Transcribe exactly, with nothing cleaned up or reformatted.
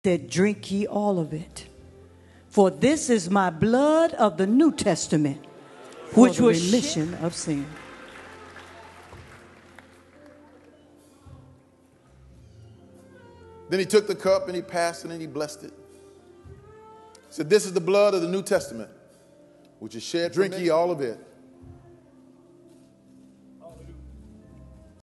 said, drink ye all of it. For this is my blood of the New Testament, which was remission of sin. Then he took the cup and he passed it and he blessed it. He said, this is the blood of the New Testament, which is shed. Drink ye all of it.